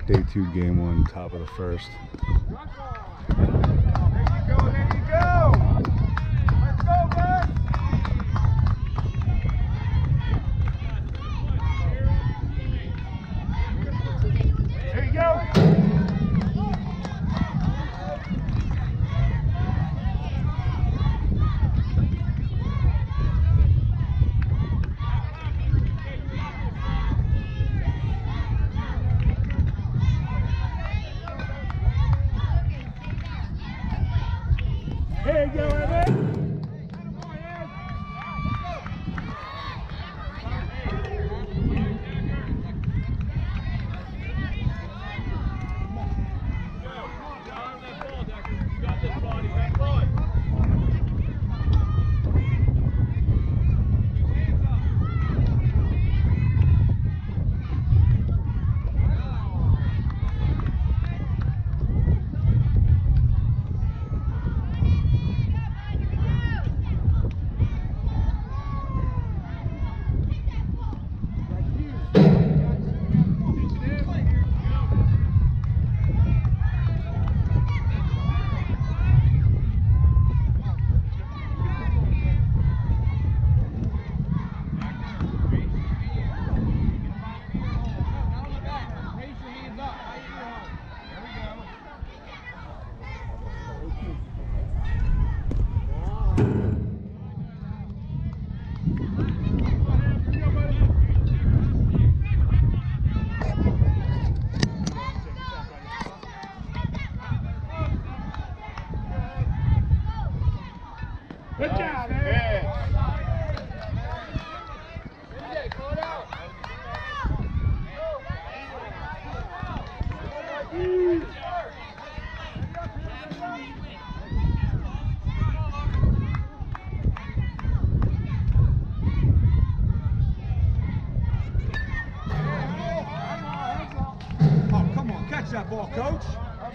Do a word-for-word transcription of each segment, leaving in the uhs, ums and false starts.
Day two, game one, top of the first. There you go, there you go! Let's go, guys! There you go! There you go, Evan. Good job, man. Oh, come on, catch that ball, coach.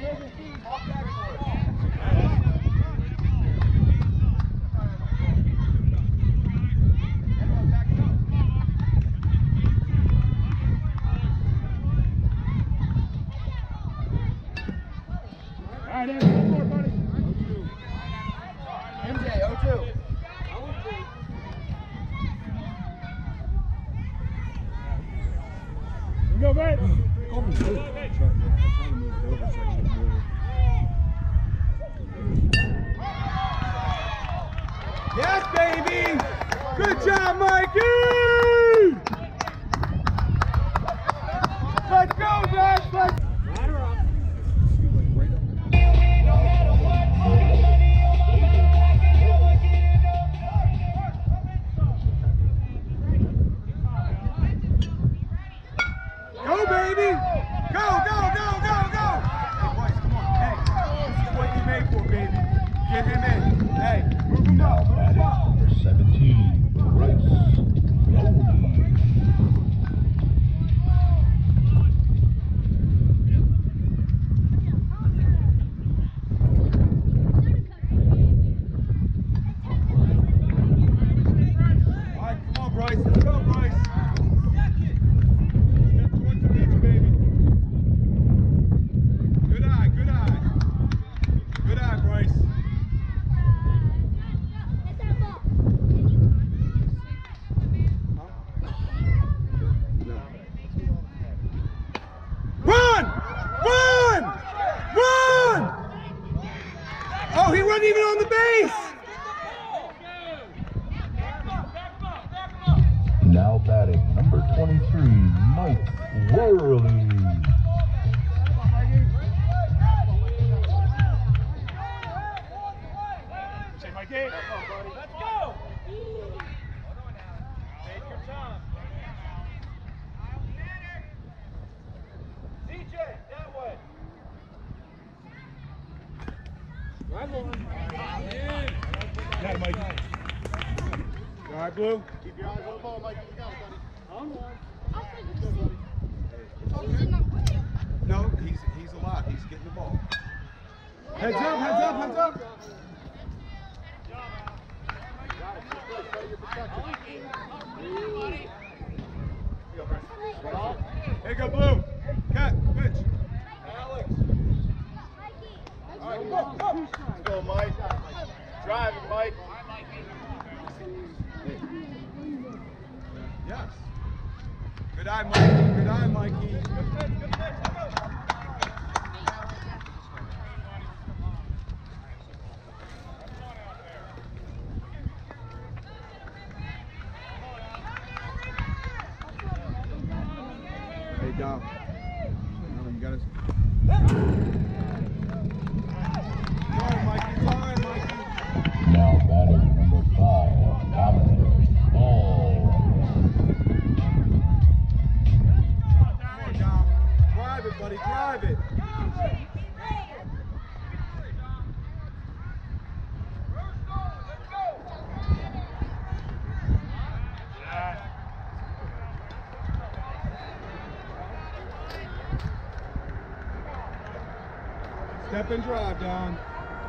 All right, Andy, one more, buddy. M J, oh two. You go, babe. Yes, baby. Good job, Mikey. Let's go, guys. Let's Go, baby! Go, go, go, go, go! Hey, boys, come on. Hey, this is what you made for, baby. Get him in. Hey, move him up. Move him up. Number seventeen, Bryce Loney. All right, come on, Bryce. Let's go, Bryce. Oh, he wasn't even on the base! Now batting, number twenty-three, Mike Worley. Say, Mikey. Let's go! Take your time. D J, that way. Right on. Got it, Mikey. All right, Blue. Keep your eyes on the ball, Mikey. You got it, buddy. On one. No, he's he's a lot. He's getting the ball. Heads up, heads up, heads up. There you go, Blue. Cut, pitch. job. No, you gotta. Come on, Mikey. It's all right, Mikey. Now batting number five, Dominic Ball. Come on, Dom. Drive it, buddy. Drive it. Step and drive, Don.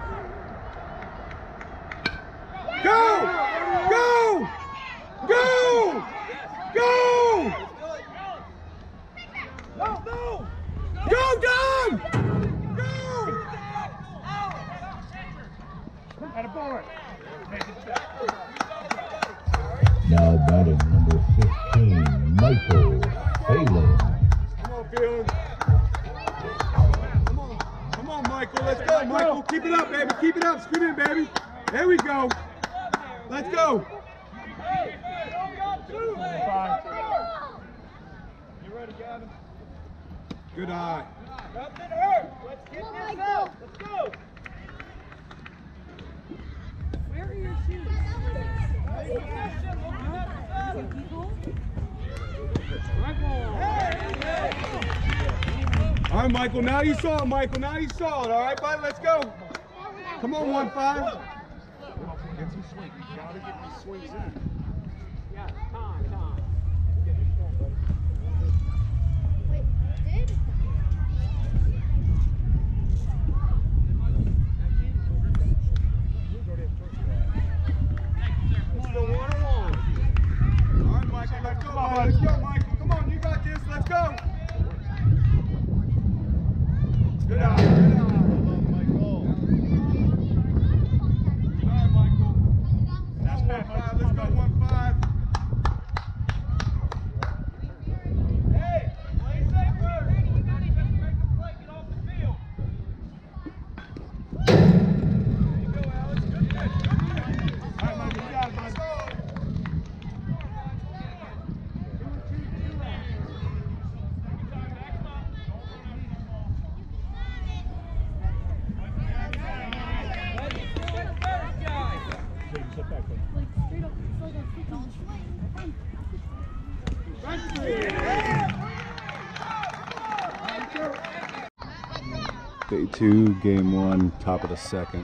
Go! Go! Go! Go! No, no! Go, Don! Go! Now batting number fifteen, Michael Phelan. Come on, Phelan. Come on. Come on, Michael. Let's go, Michael. Keep it up, baby. Keep it up. Scream in, baby. There we go. Let's go. Good eye. Nothing hurt. Let's get this out. Let's go. Where are your shoes? All right, Michael. Now you saw it, Michael. Now you saw it. All right, bud. Let's go. Come on, one five. Get some swing. You gotta get these swings in. Yeah, time, time. Wait, did? Still one and one. All right, Michael. Let's go, buddy. Let's go, Michael. Come on, you got this. Let's go. Good eye. Good eye. Michael. All right, Michael. That's one five. Let's go, one five. Hey, play safe first. You got to make a play. Get off the field. There you go, Alex. Good catch. Good catch. All right, Michael. You got it, bud. Like straight up, it's like a Day two, game one, top of the second.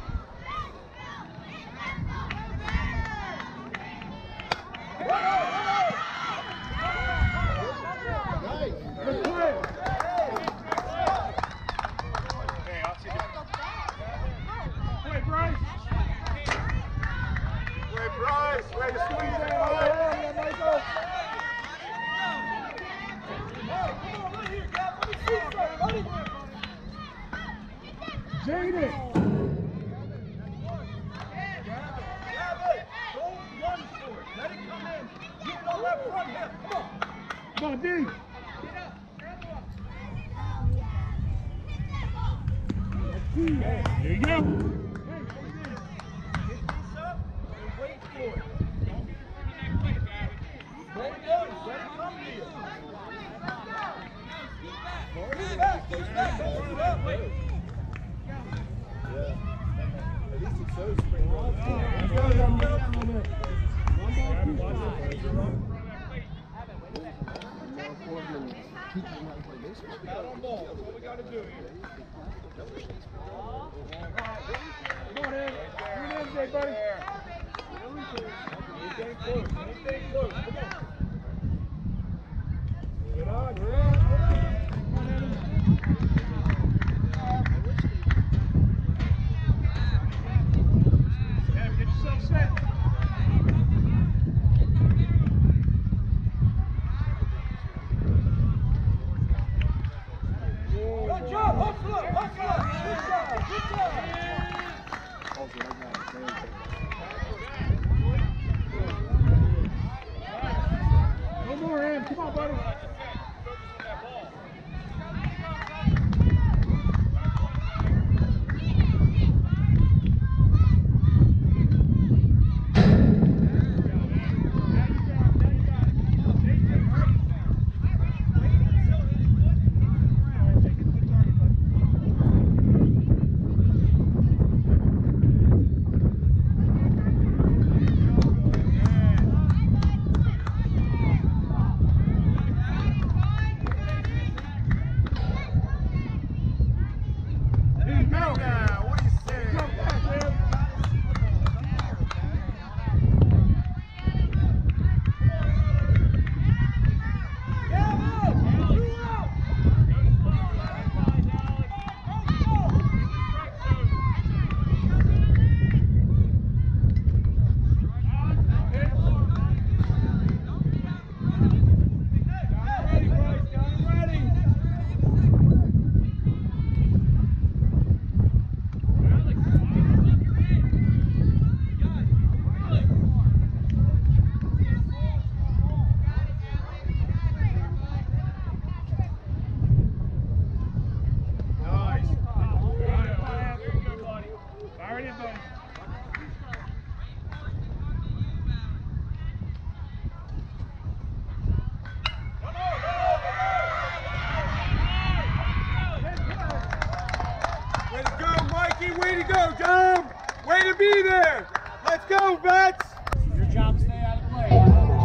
be there. Let's go, Vets. Your job, stay out of play.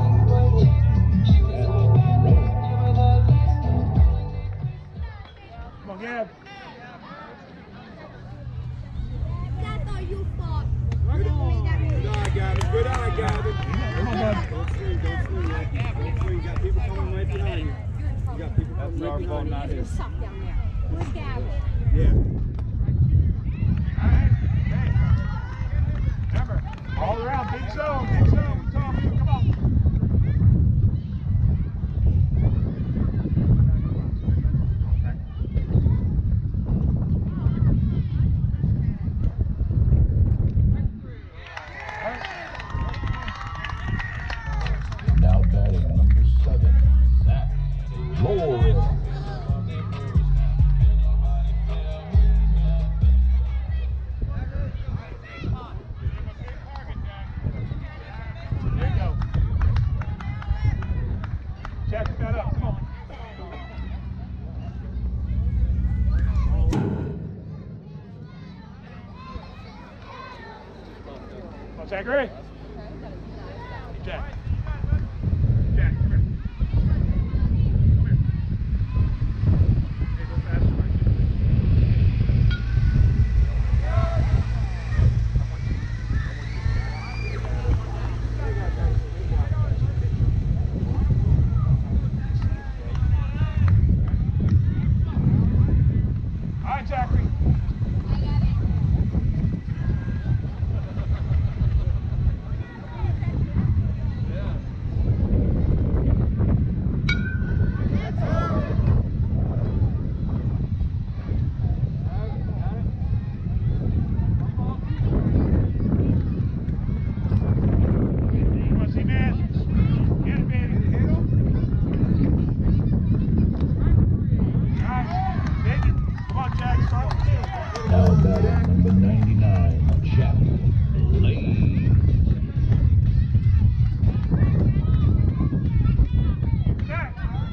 Come on, Gab. That's all you thought. Good eye, Gavin. Good eye, Gavin. Come on, bud. Don't swing, don't swing. Don't swing. You got people coming right behind you. You got people coming right behind you. If you suck down there. Where's Gavin? Yeah. Remember, all around, big zone, big zone. Tom, come on. Now batting number seven, Zach Lawrence. There you go. Jack, that up. Come on. Come on, Jack, ready? Jack. Jack, come here. Come here. Okay, go faster, Mike. All right, Jackery. Come on, C-Man. Get it, baby. All right, take it. Come on, Jack. Start with two. Now batting number ninety-nine, Jack Blaze. Jack.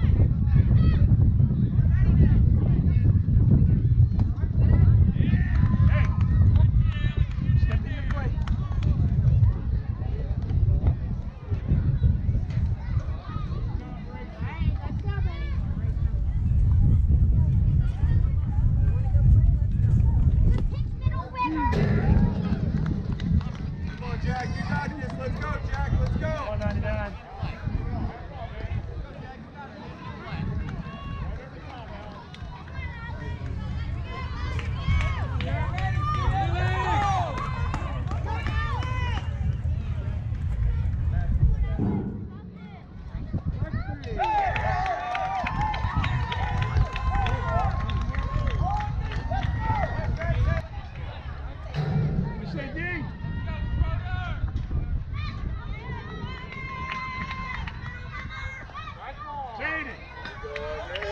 Hey. Step in the plate. Let's go, buddy. The pitch middle winner. Come on, Jack. You got this. Let's go, Jack. Let's go. one ninety-nine. We say D. Jade it.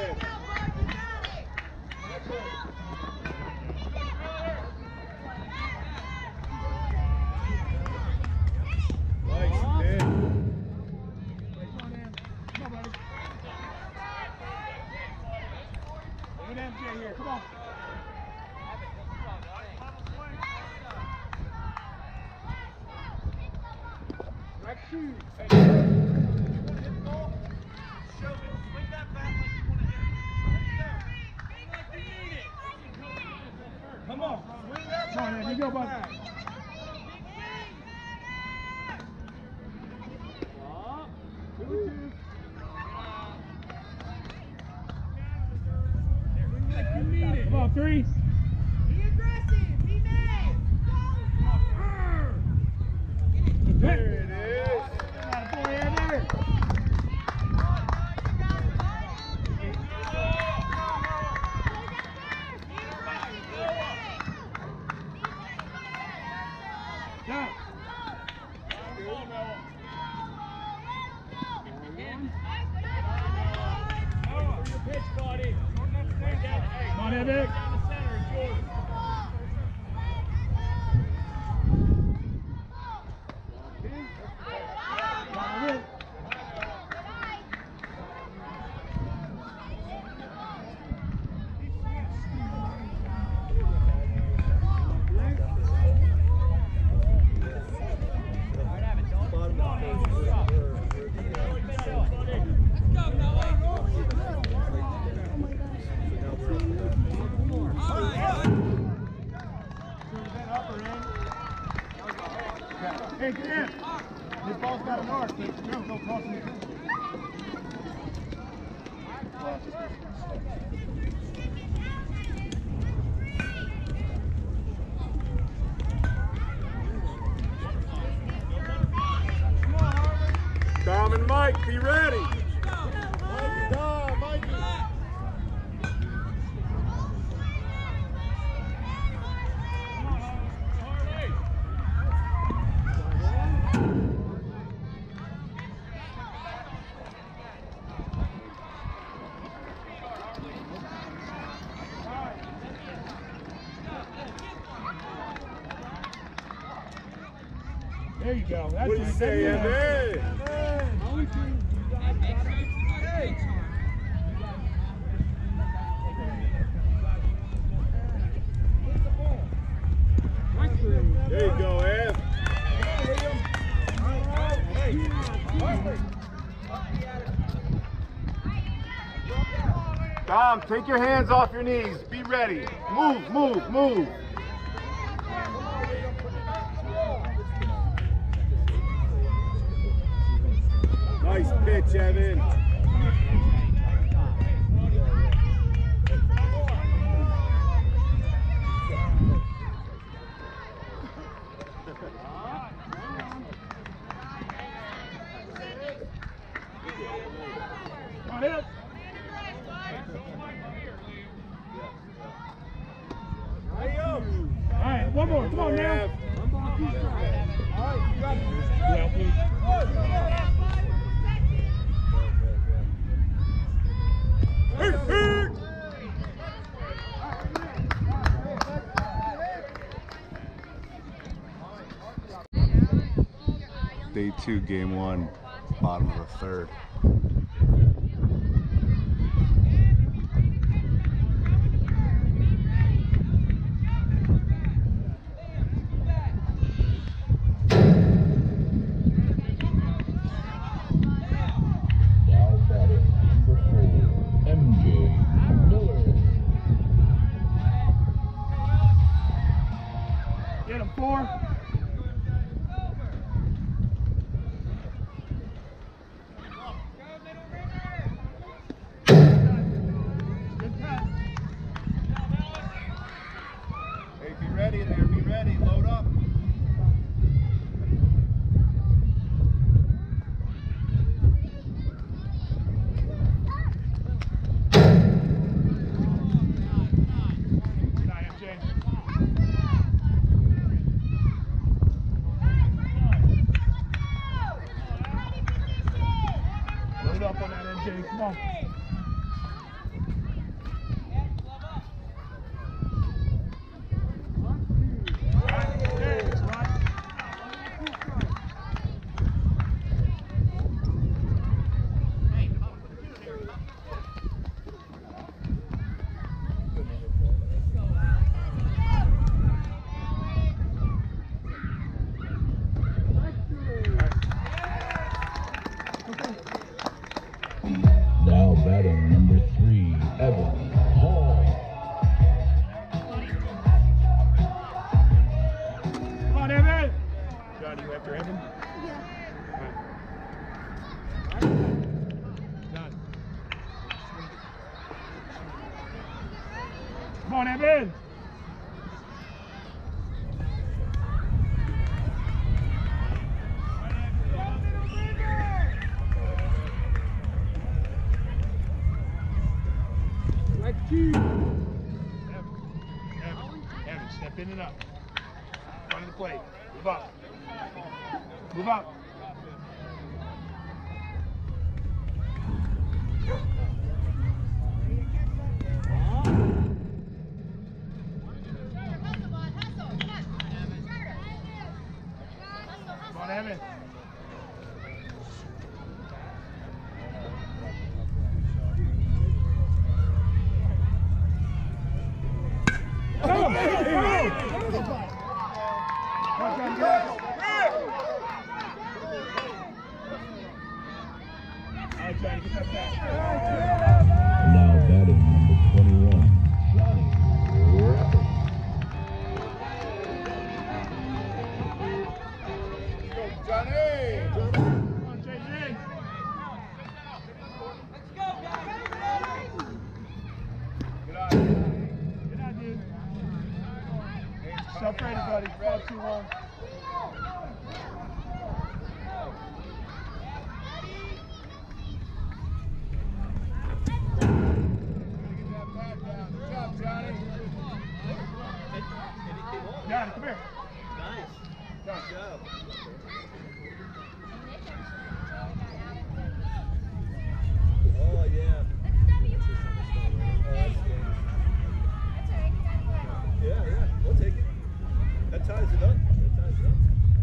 Nice, man. Come on, man. Come on, buddy. Look at M J here. Come on. Right shoe. Come on. Come on, man. You go, bud. Come on, three. Be aggressive. Be mad. There it is. Boy, there. Down. Come on, Epic. Hey, Grant. This ball's got an arc, but no, go toss it. Dom and Mike, be ready. Mikey, Dom, Mikey. There you go. That's what do you say, Evan? There you go, Ev. Dom, take your hands off your knees. Be ready. Move, move, move. Nice pitch, Evan. All right, one more. Come on now. All right, you got it. Yeah, please. Day two, game one, bottom of the third. Now batting number four, M J Miller. Get him, four. Hey, be ready in there, be ready, load up. Good night, M J. Load up on that, M J, come on. Now batting number three, Evan Hall. Come on, Evan. John, you after Evan? Done. Come on, Evan. Evan, Evan, Evan, step in and up. Front of the plate. Move up. Move up. Come on, Evan. Come on, come on, come on. Now batting number twenty-one, Johnny Rapid. yourself ready, buddy. Ball two one. Got it, come here. Nice. Good job. Oh, yeah. Yeah, yeah, we'll take it. That ties it up. That ties it up.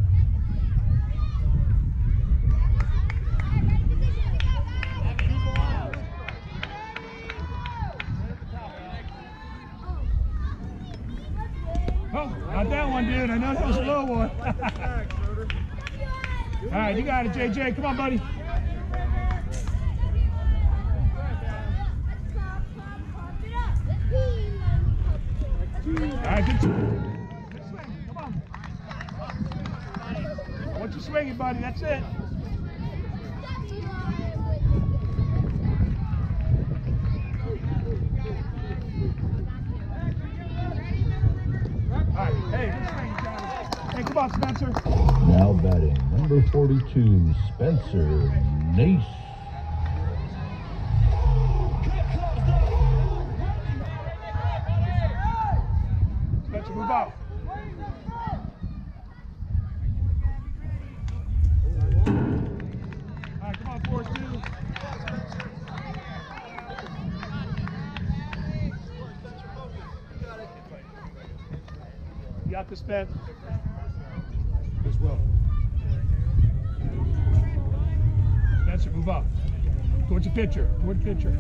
Oh, not that one, dude. I know that was a low one. All right, you got it, J J. Come on, buddy. All right, good, good swing. Come on. Once you swing it, buddy, that's it. All right, hey, good swing, Johnny. Hey, come on, Spencer. Now batting, number forty-two, Spencer Nace. Spencer, move out. All right, come on, Forrest, two. You got this, Ben. As well. Spencer, move up. Towards the pitcher. Toward the pitcher.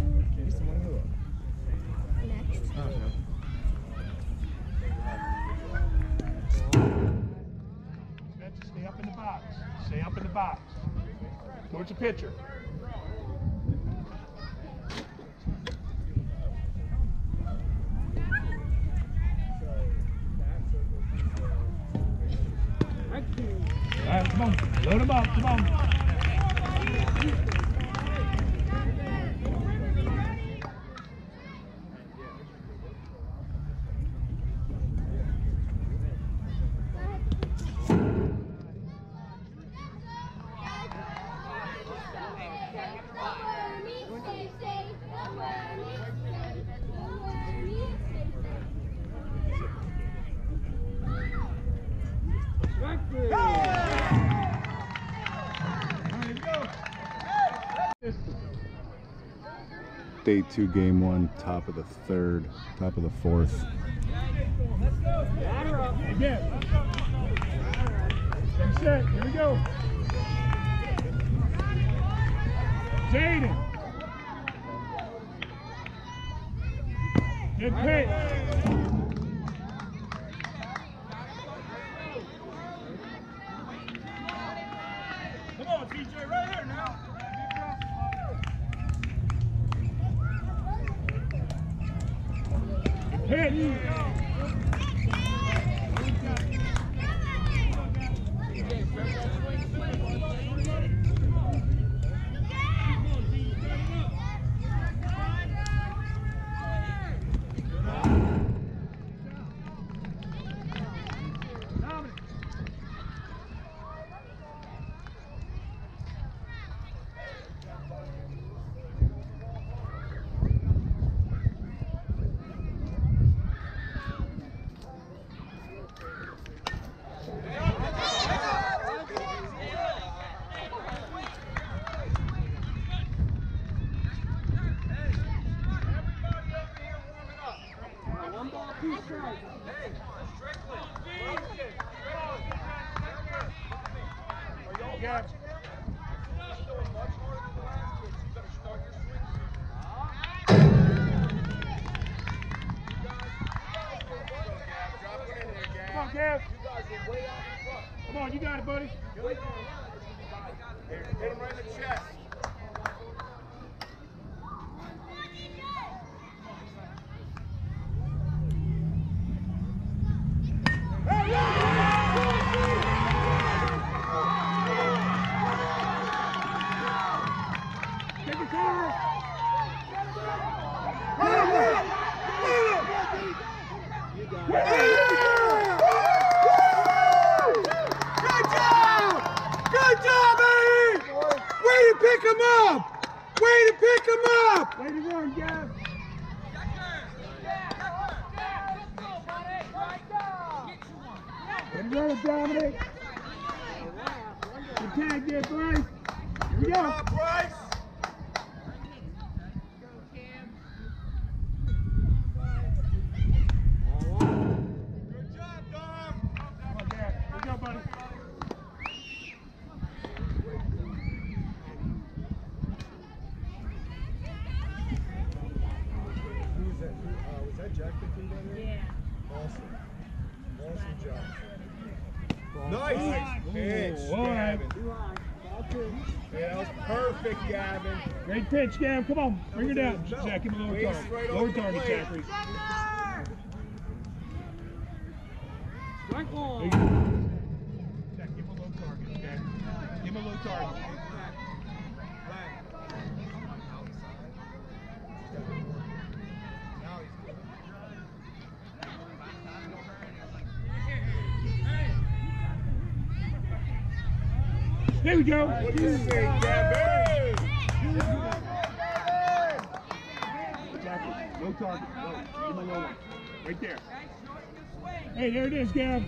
Spencer, stay up in the box. Stay up in the box. Towards the pitcher. All right, come on. Load him up. Come on. Day two, game one, top of the third, top of the fourth. Again. Stay set. Here we go. Jaden. Good pitch. Come on, T J, right here now. Hit. Yeah. Come on, Kev. Come on, you got it, buddy. Hit him right in the chest. Take the car. You got it. You ready, Dominic? The tag there, Bryce. Here we Good go. job, Bryce. Good job, Dom. Come on, Dad. Here we go, buddy. Who was that? Who, uh, was that Jack that came down there? Yeah. Awesome. Awesome job. Nice pitch, All right. Gavin. Yeah, that was perfect, Gavin. Great pitch, Gav. Come on. Bring her down. No. Zach, give him a lower Base target. right Lower over the target, plate. Zachary. Strike There you one. go. Zach, give him a low target, okay? Give him a low target. There we go. What do you say, Gavin? Zachary, low target. Low. Give him a low one. Right there. Hey, there it is, Gav.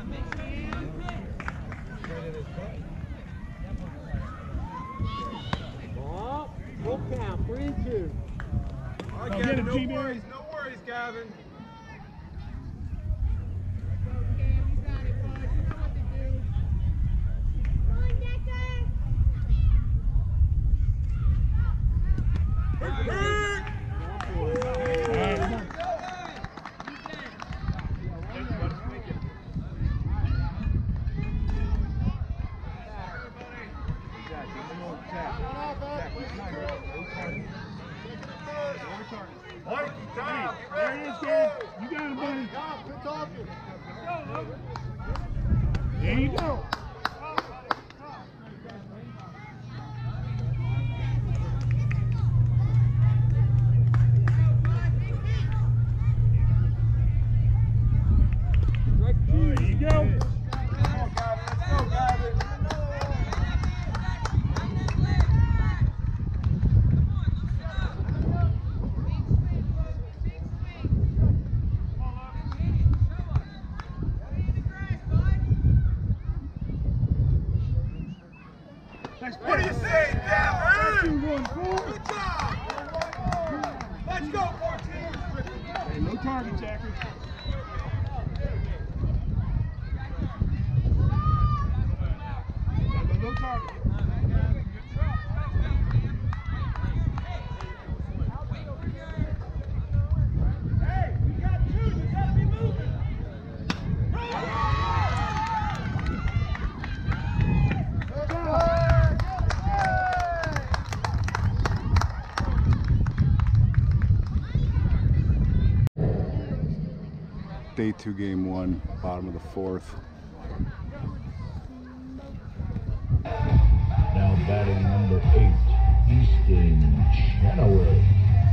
Ball. Full count. Three and two. All Oh, right, get Gavin, him, no G-Man. worries, no worries, Gavin. All right, come on. Mikey, time. There it is, Gav. You got him, buddy. Good talking. There you go. There you go. Come on, Gavin. Let's go, Gavin. Nice What do you play. say, Gavin? Two, one, four. Good job. Let's go, fourteen. Hey, low target, Zachary. Got the low target. Hey, we got two. You gotta be moving. Day two, game one, bottom of the fourth. Now batting number eight, Easton Chenoweth.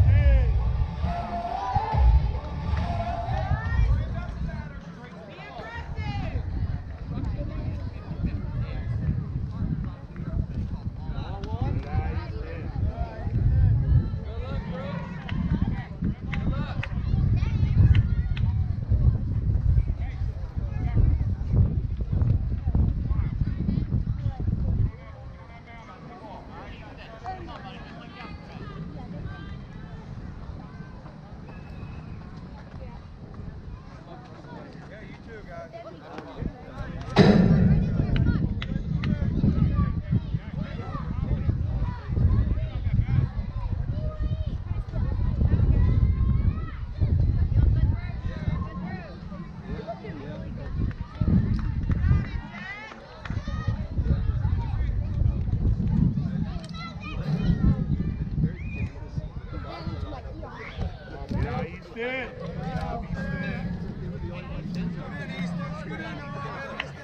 Yeah, you too, guys. Yeah, he's dead. Yeah, he's dead. Good in, Easton. Good in, all right, Easton.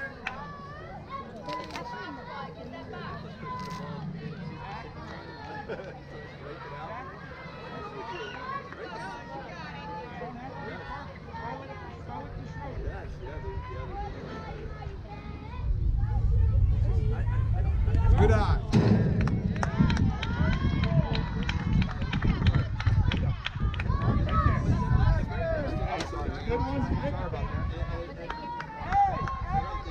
Good eye. Good one. Sorry about that.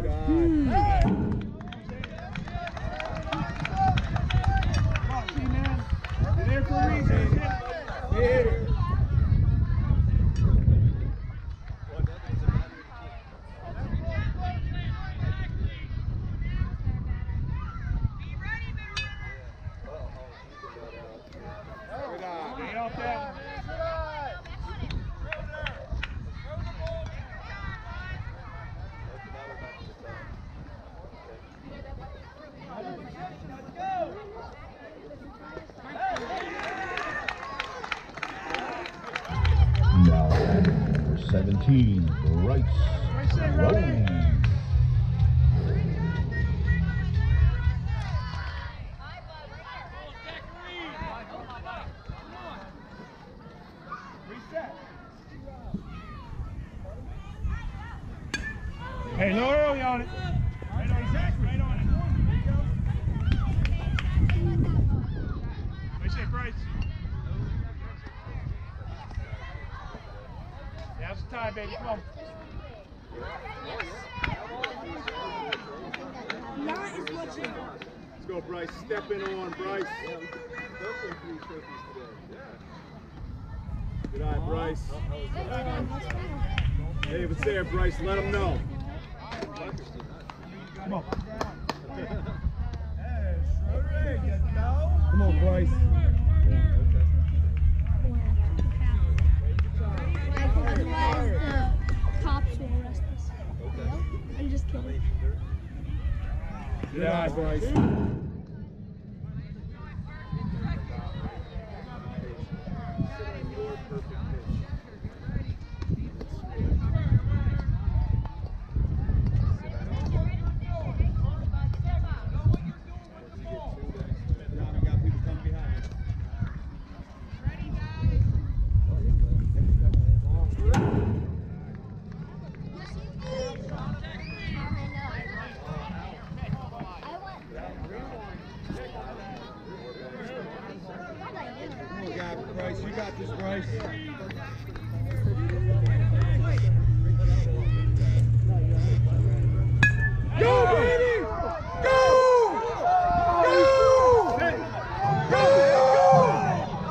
Now batting number seventeen, Bryce Rose. Hey, no early on it. Right on, exactly. Right on it. What do you say, Bryce? Now's the time, baby. Come on. Let's go, Bryce. Step in on Bryce. Good eye, Bryce. Hey, if it's there, Bryce, let him know. Come on. Come on, Bryce. Otherwise, the cops will arrest us. I'm just kidding. Good eye, Bryce. Bryce, you got this, Bryce. Go, baby! Go! Go! Go! Go!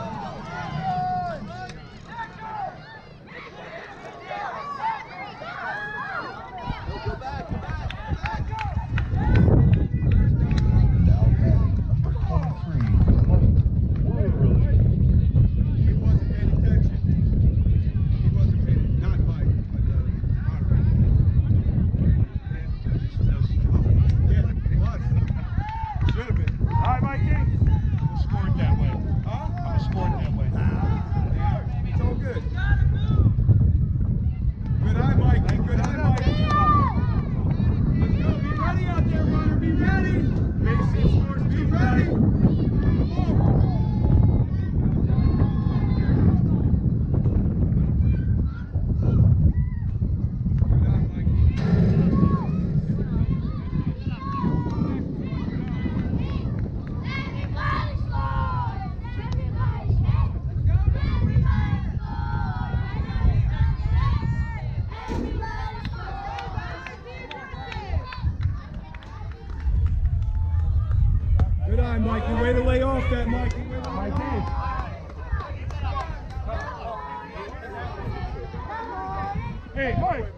Good eye, Mikey. Way to lay off that, Mikey. I did. Hey, Mike.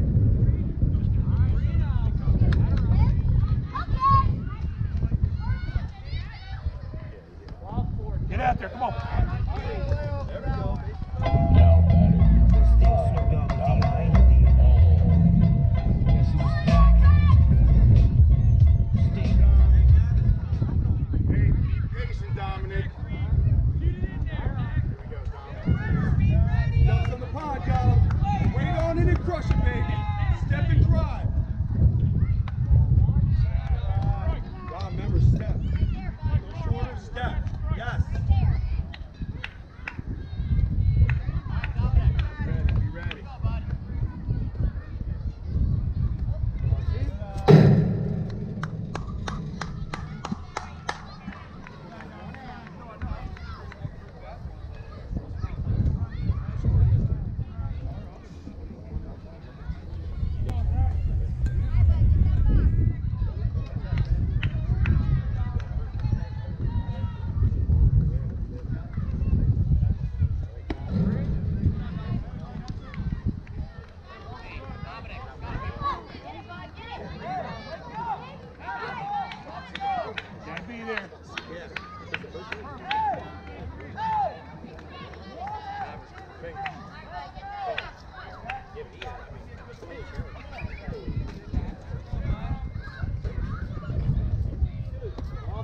Get out there. Come on. There we go. Now batting still Snoop Dogg behind the ball. Guess who's back? Stay Hey, be patient, Dominic. Here we go, Dominic. Ducks on the pod, y'all. Wait on it and crush it.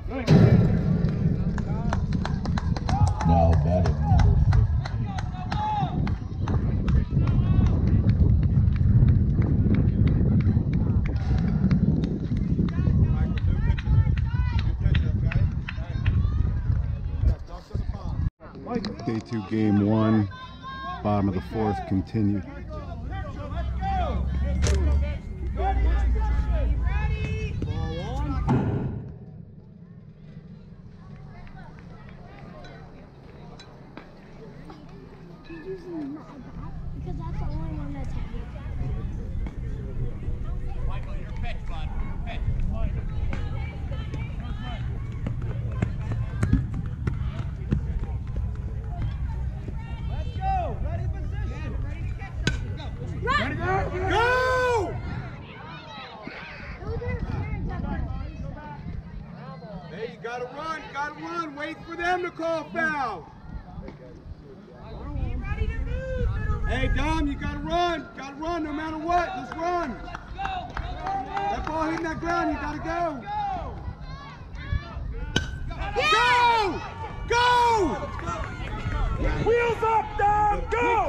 Now batting number fifteen. Day two, game one, bottom of the fourth, continued. He's using my bat because that's the only one that's heavy. Michael, your pitch, bud. Your pitch. Let's go. Ready position. Ready to catch something. Go. Ready, go! Go! Hey, you gotta run, gotta run. Wait for them to call foul. Hey, Dom, you gotta run. Gotta run no matter what. Just run. That ball hitting that ground, you gotta go. Go! Go! Wheels up, Dom! Go!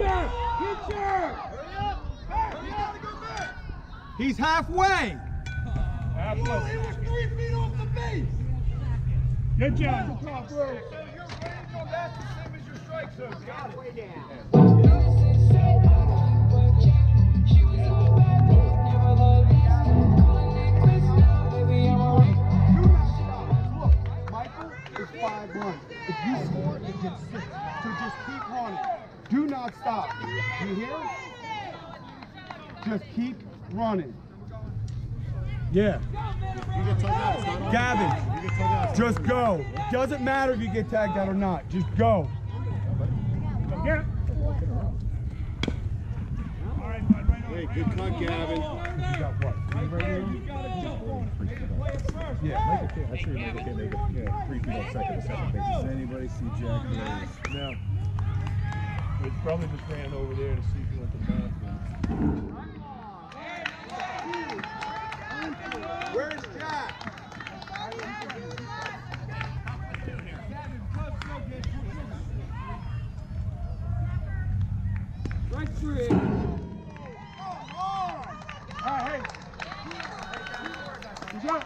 He's halfway. Halfway. He was three feet off the base. Good job. So your range on that's the same as your strike zone. Got it. Way down. five one. If you score, it gets six. So just keep running. Do not stop. You hear? Just keep running. Yeah. Gavin, just go. Doesn't matter if you get tagged out or not. Just go. Yeah. Hey, good cut, Gavin. You got what? Yeah, make it. I sure make it make it. Yeah, three feet on second, the second base. Does anybody see Jack Rose? No. He probably just ran over there to see if he went to the bathroom. Where's Jack? Strike three. All right, hey. Good job.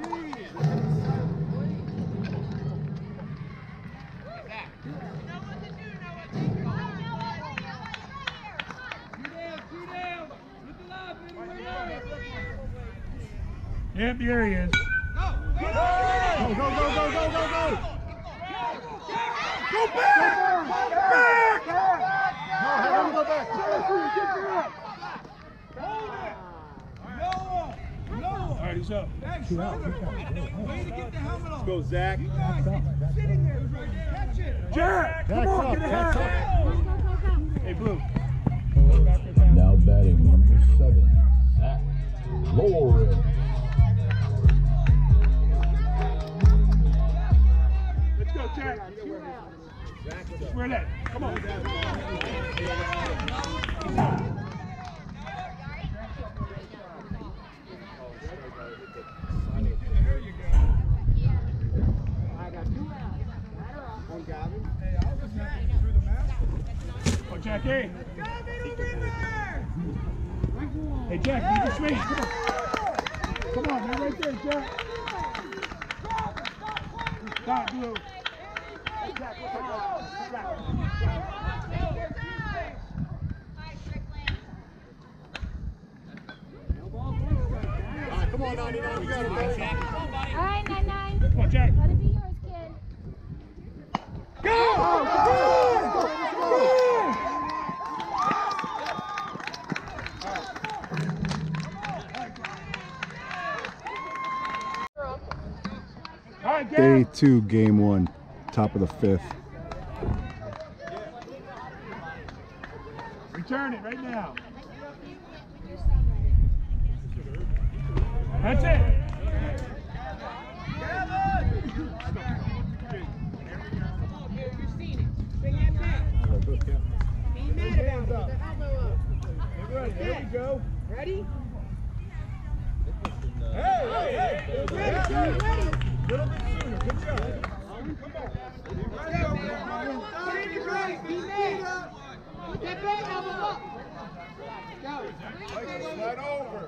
Yep, here he is. Go, go, go, go, go, go, go, go. Go back! Back! No, have him go back. Hold it! Noah! Noah! All right, he's up. Two out. Way to get the helmet off. Let's go, Zach. You guys, sitting there, right there. Catch it. Jack, come on, get it out. Hey, Blue. Now batting number seven, Zach Lawrence. Let's go, Jack. Square that. Come on. Oh, Jack, hey. Hey, Jack, you can swing. Come on. Come on, man, right there, Jack. Stop, Blue. Alright, come on, ninety-nine, we got it, buddy. All right, nine nine. Come on, Jack. Let it be yours, kid. Go! Go! All right, Gav. Day two, game one, top of the fifth. Return it right now. That's it. There we go. Ready? Hey, hey, hey. Ready, ready. A little bit sooner. Slide over.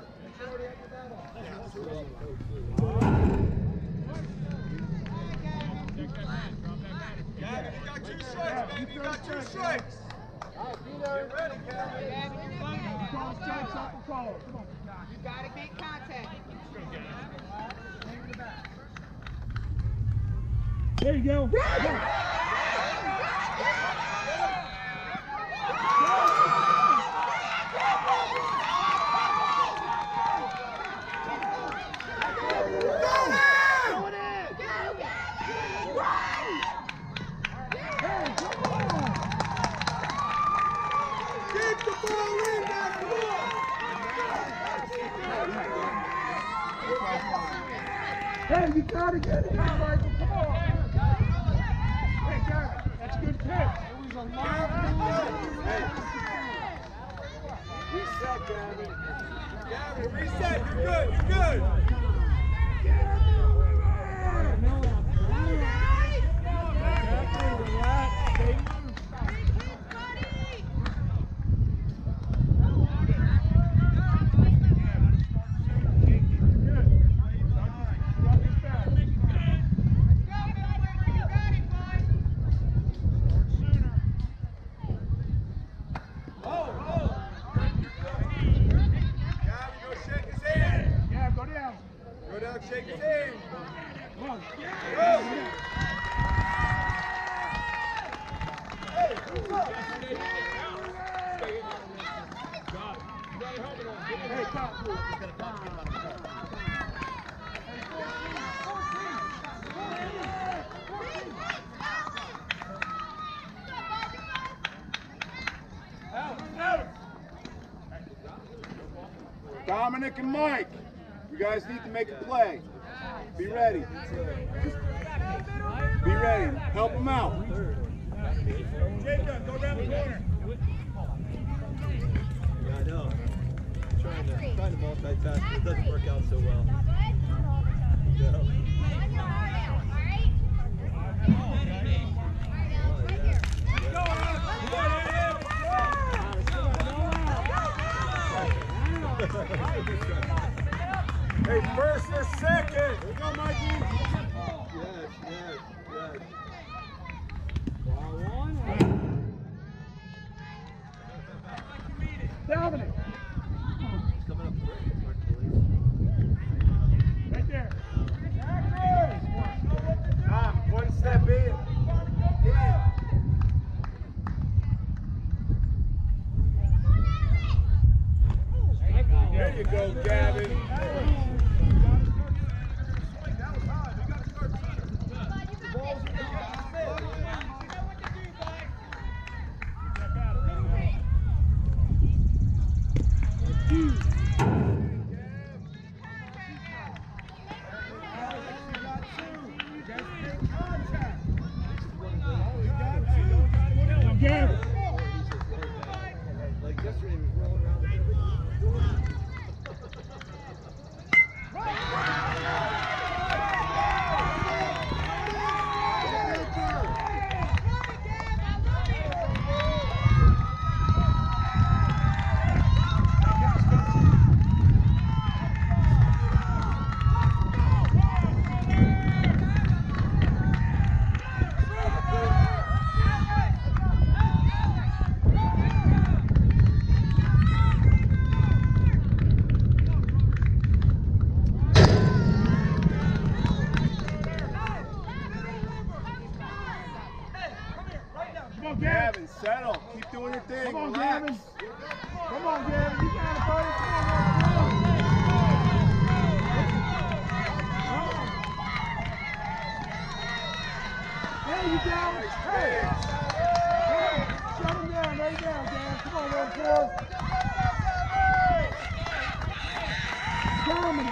Gavin, you got two strikes, baby. You got two strikes. Get ready, Gavin. Gavin, you're fine. Call strikes up and call. Come on. You gotta make contact. There you go. Hey, you gotta get it, Michael. Come on. Hey, Gavin, that's a good pitch. It was a long Hey. Reset, Gavin. Gavin, reset. You're good. You're good. Shake his hand. Come on. Go. Hey, what's up? Hey, top. Dominic and Mike, you guys need to make a play. Be ready. Be ready. Help them out. Jacob, go around the corner. Yeah, I know. Trying to, trying to multitask, but it doesn't work out so well. Yeah. Hey, first or second. Here we go, Mikey. Yes, yes, yes. Ball one. Dominic. It's coming up great. Right there. Tom, one step in. In. There you go, Gavin. Like yesterday, he was rolling around with everything. Gavin, settle. Keep doing your thing. Come on, Relax. Gavin. Come on, Gavin. You got it, buddy. Come on, there you go. Hey. Shut him down. Lay down, Gavin. Come on, little four. Dominant.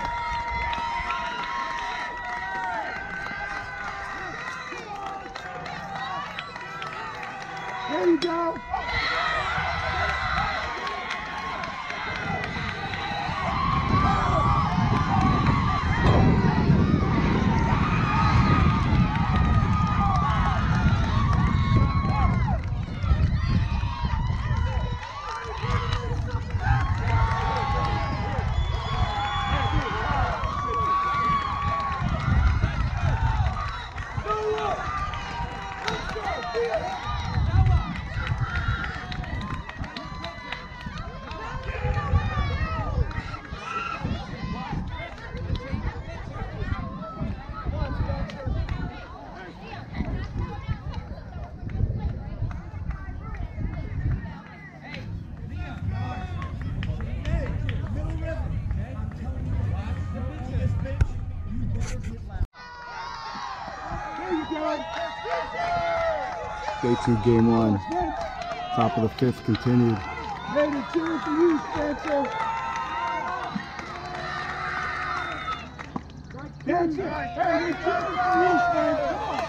There you go. Day two, game one. Top of the fifth continued. Hey, the cheer for you, Spencer. That's it. Hey, the cheer for you, Spencer.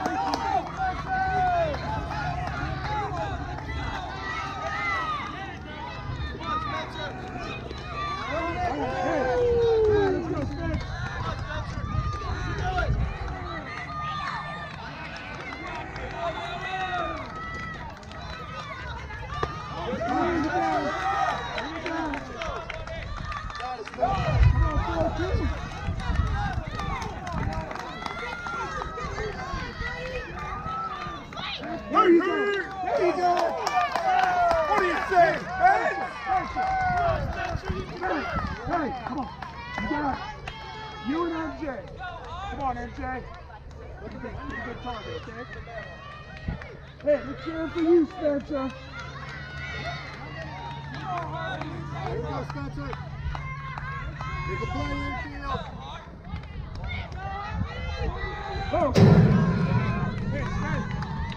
There you go. There you go. What do you say, Ben? Hey, hey, come on. You got it. You and M J. Come on, M J. Look at that. You're a good target, okay? Hey, we're cheering for you, Spencer. Here we go, Spencer. Make a play in field. Oh. Hey, Spencer.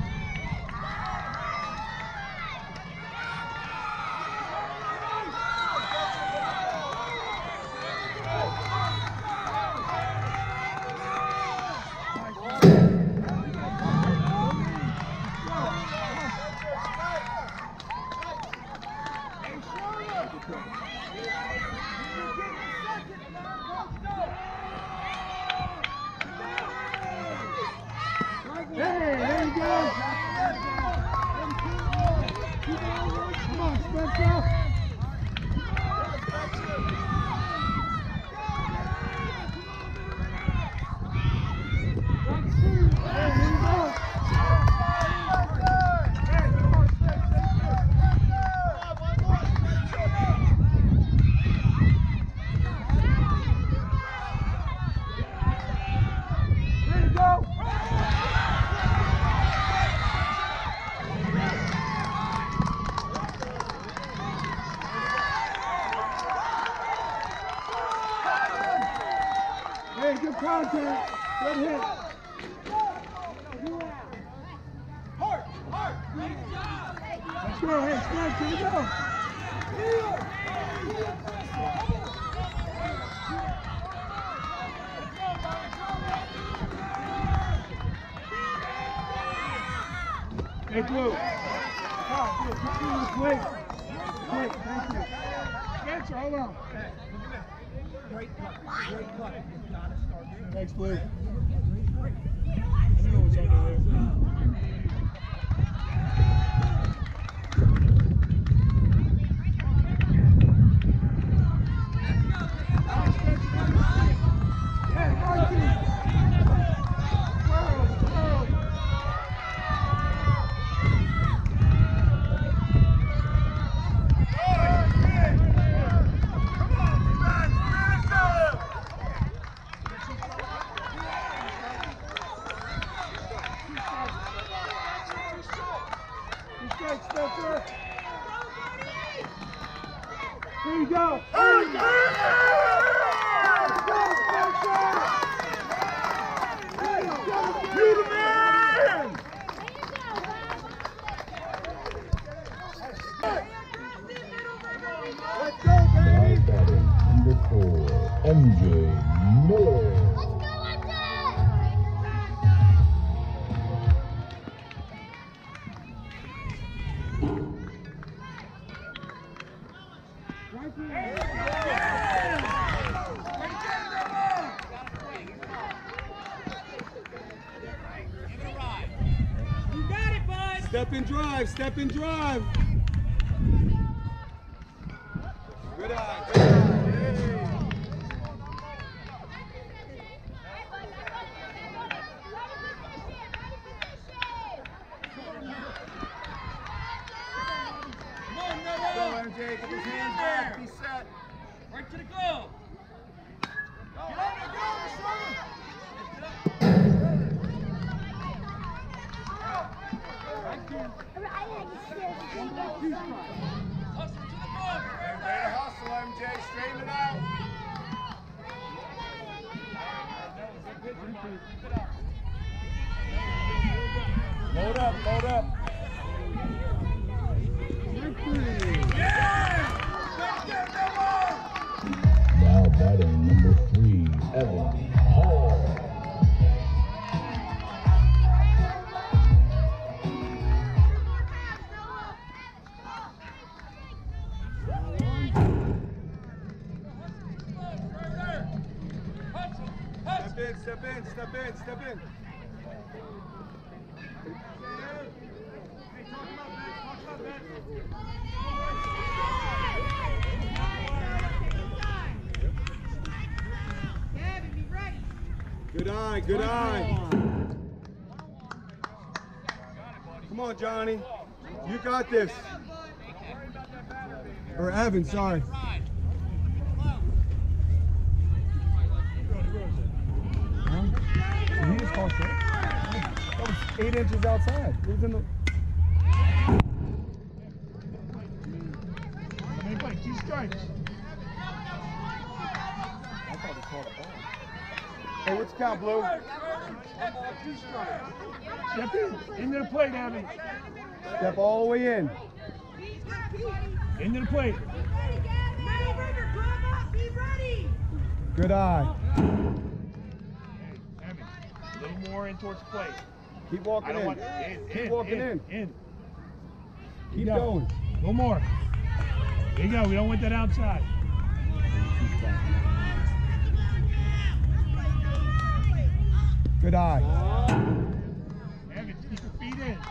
Hey, good contact. Good hit. Hard, hard. Let's go. Hey, Spence, here we go. Hey, Blue. Come on, Blue. Quick. Quick, thank you. Spencer, hold on. Hey, look at this. Great cut. Great cut. You gotta start. Thanks, Blue. I don't know what's under there. Here you go. Here you go. Let's go, Spencer. You the man. Let's go, baby. Number four, M J Miller. Step and drive, step and drive. Good eye, good eye. Go, M J, get his hands back, be set. Right to the goal. Get on the goal, son. Hustle to the ball. Way to hustle, M J. Straighten it out. Load up, load up. Now batting number three, Evan Hall. Step in, step in, step in, step in. Good eye, good eye. Come on, Johnny. You got this. Or Evan, sorry. He just called straight. That was eight inches outside. It was in the. They play two strikes. I thought he called a ball. Hey, what's the count, Blue? Step in. Into the plate, Abby. Step all the way in. Into the plate. Good eye. Hey, Abby. A little more in towards the plate. Keep I walking don't in. want in, Keep in, walking in. in. in. Keep Go. going. One more. There you go. We don't want that outside. Good eye. Evan, keep your feet in.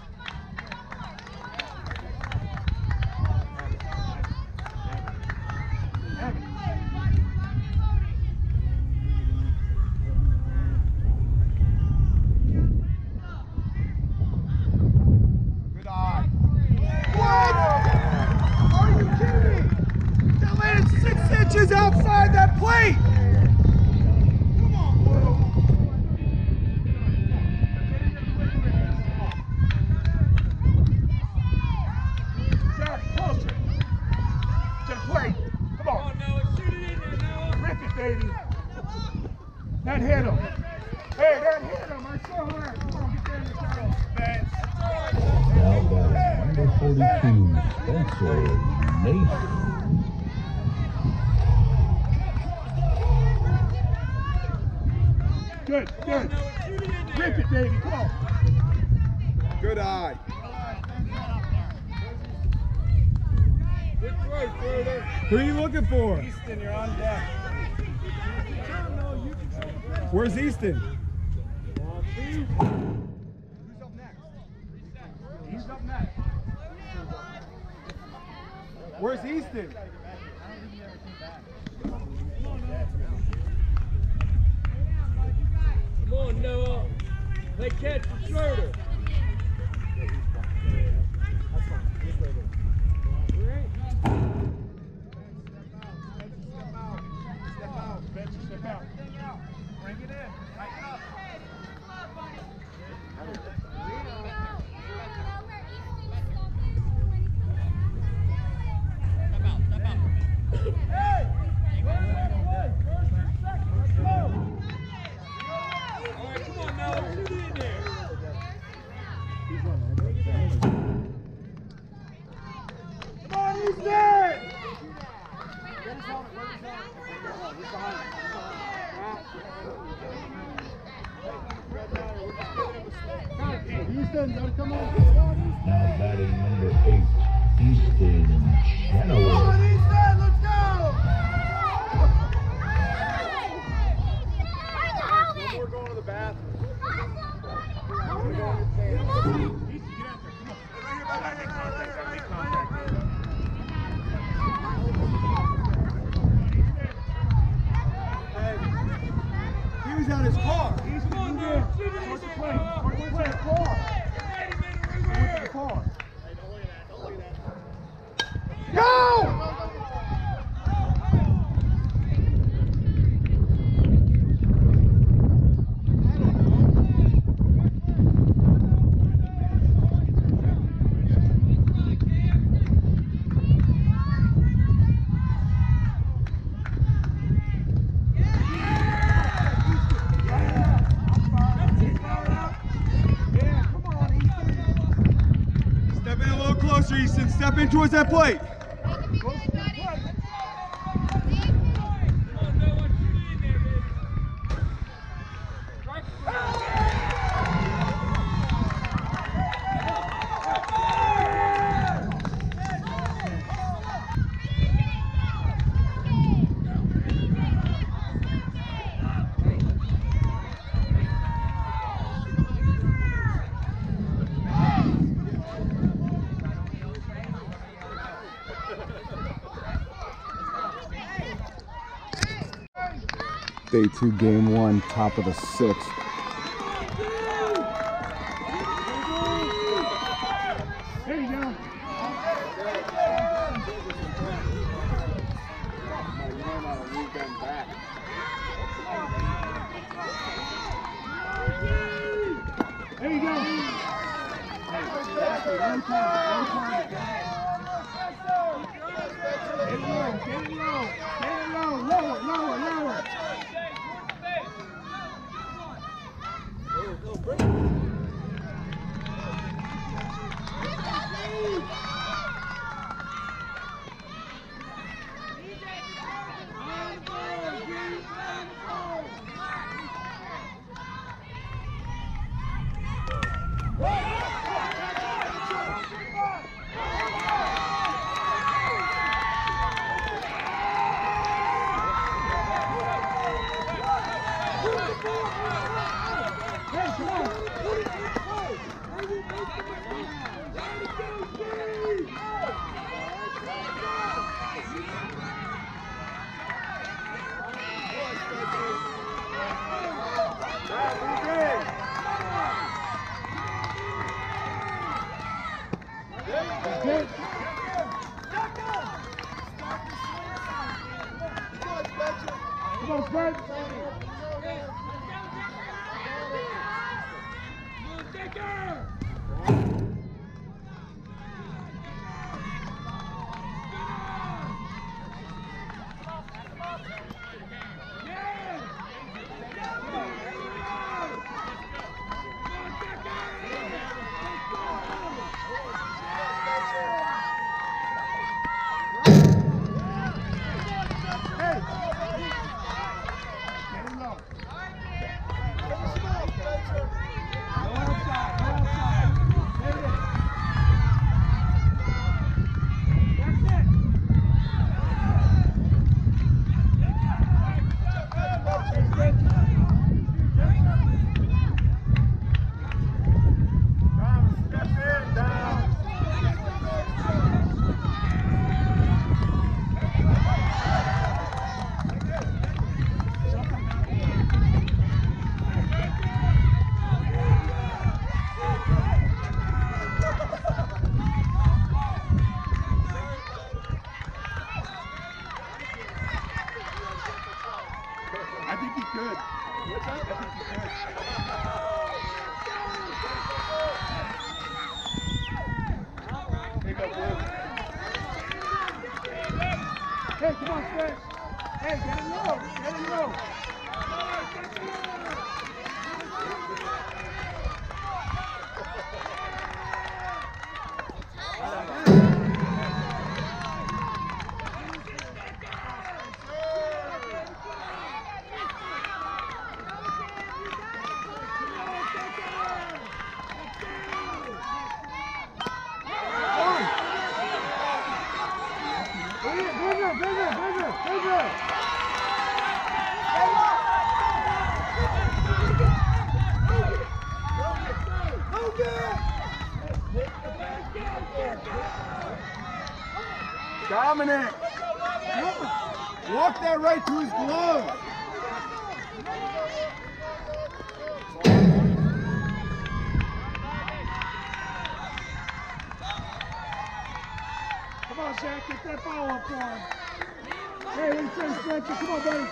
Evan. Good eye. What? Are you kidding me? That landed six inches outside that plate. Come on, Blue. Jack, closer. To the plate. Come on. Rip it, baby. That hit him. Hey, that hit him. I saw her. Come on, get there in the shadow. Spence. Now batting number forty-two, Spencer Nathan. Good, good. Rip it, baby. Come on. Good eye. Who are you looking for? Easton, you're on deck. Where's Easton? Who's up next? He's up next. Where's Easton? Come on, Noah. Play catch for Schroeder. Spencer, step out. Bring it in. Tighten up. Hey! First and second, let's go! All right, come on, Noah. Shoot it in there. Come on, Easton! Easton, gotta come on. Now batting number eight, Easton Come on, Chenoweth. Easton, let's go! We're going to the bathroom. He was out his car. He's moving in. Towards the plate. Towards the plate. Car. Towards the car. Go! Yeah, come on, Ethan. Easton. Step in towards that plate. Day two, game one, top of the sixth. There you go. There you go. One time, one time. Get it low, get it low, get it low, lower, lower, lower. Come on, Fred. I think he could. I think he could. Pick up Luke. Hey, come on, Fred. Hey, get him low. Get him low. Bigger, bigger, bigger, bigger. Dominic, walk that right to his glove. Come on, Zach, get that ball up for him. Hey, what do you say, Spencer? Come on, buddy.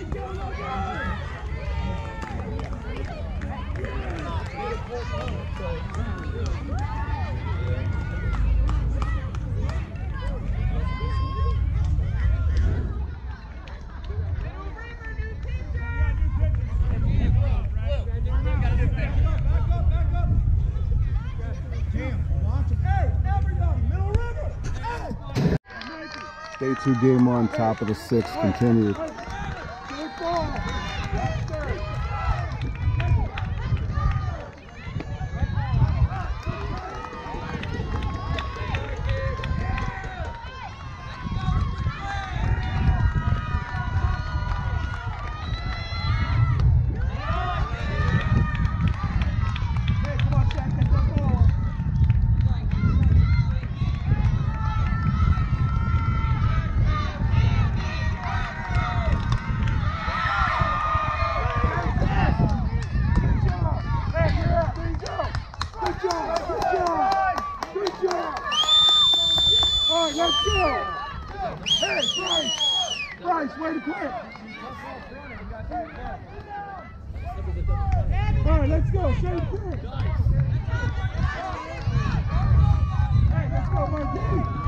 Day two, game one, top of the sixth, continued. Bryce, way to quit. All right, let's go. Shane quit. Hey, let's go, Mikey.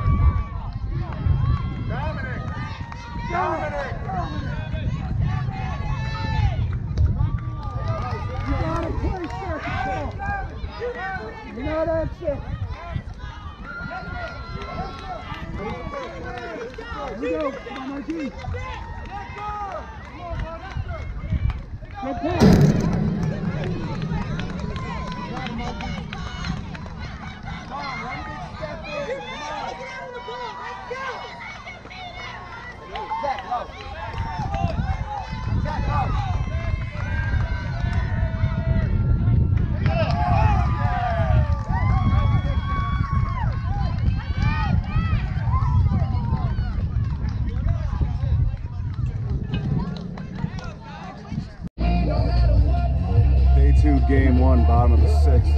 Dominic. Dominic. You gotta play second ball. You know that shit. Here we go. Come on, Mikey. Good pass. Day two, game one, bottom of the sixth.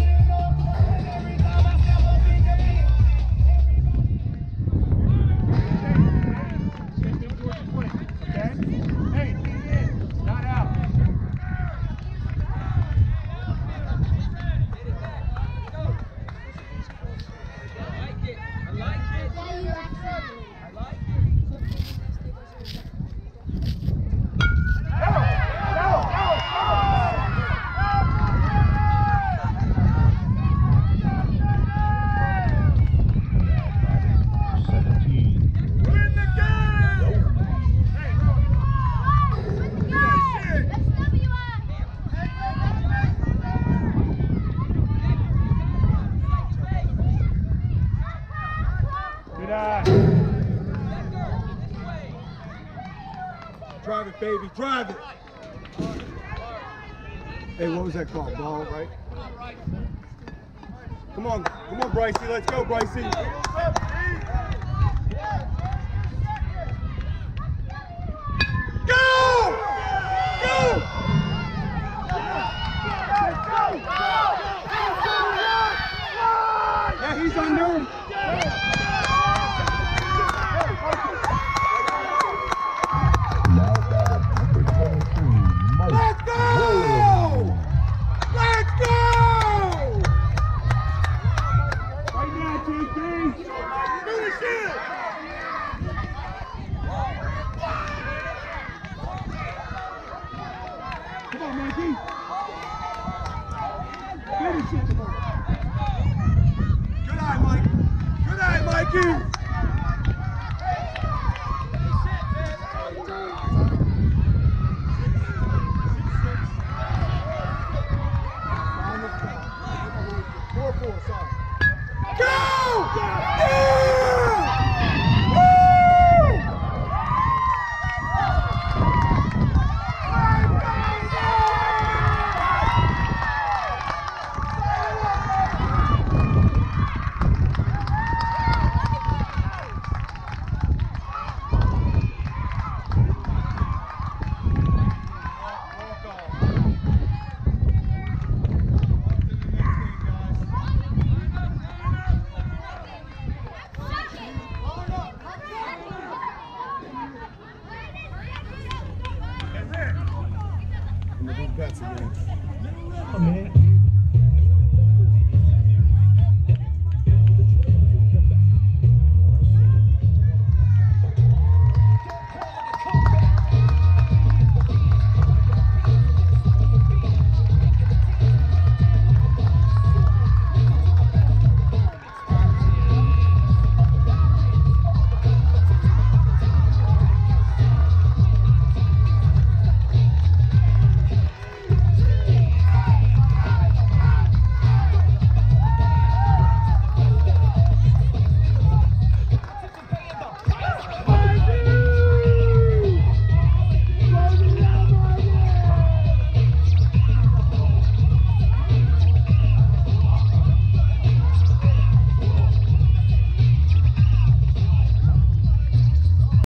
Drive it, baby, drive it. Hey, what was that called? Ball, right? Come on, come on, Brycey. Let's go, Brycey. Go! Go! Yeah, he's under. Let's go! Let's go! Right now, T K. Finish it! Come on, Mikey. Finish it. Good eye, Mike. Good eye, Mikey. Four, four, sorry. Go! Yeah! Woo! pets again. Oh, man.